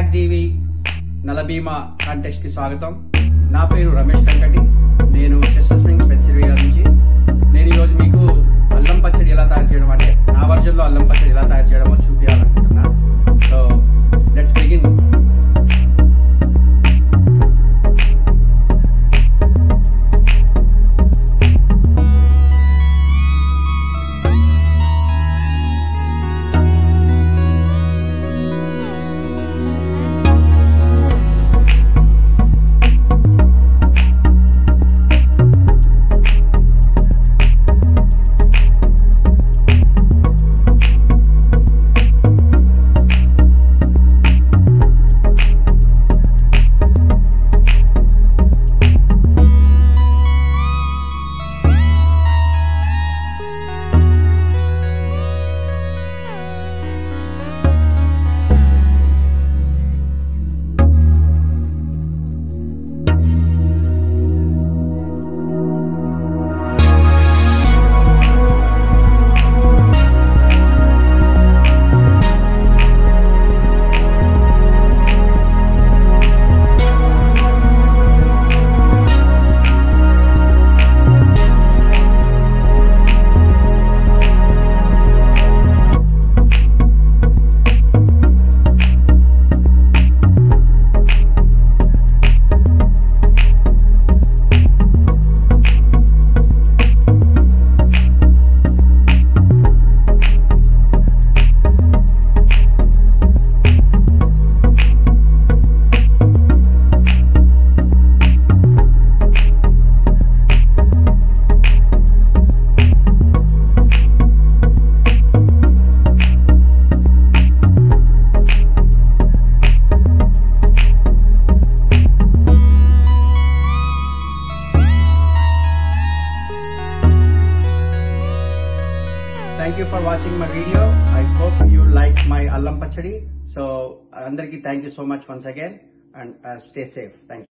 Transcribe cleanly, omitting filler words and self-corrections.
TAGDV Bheema contest ki swagatam. నా పేరు రమేష్ కంకటి. నేను చెస్టర్ స్ప్రింగ్స్ పెన్సిల్వేనియా నుంచి. నేను ఈ రోజు మీకు అల్లం పచ్చడి ఎలా తయారు చేయడం అంటే నా వర్జన్ లో అల్లం పచ్చడి ఎలా తయారు చేయడమో చూపించాలనుకుంటున్నా. So let's begin. Thank you for watching my video. I hope you like my allam pachadi. So andarki thank you so much once again and stay safe. Thank you.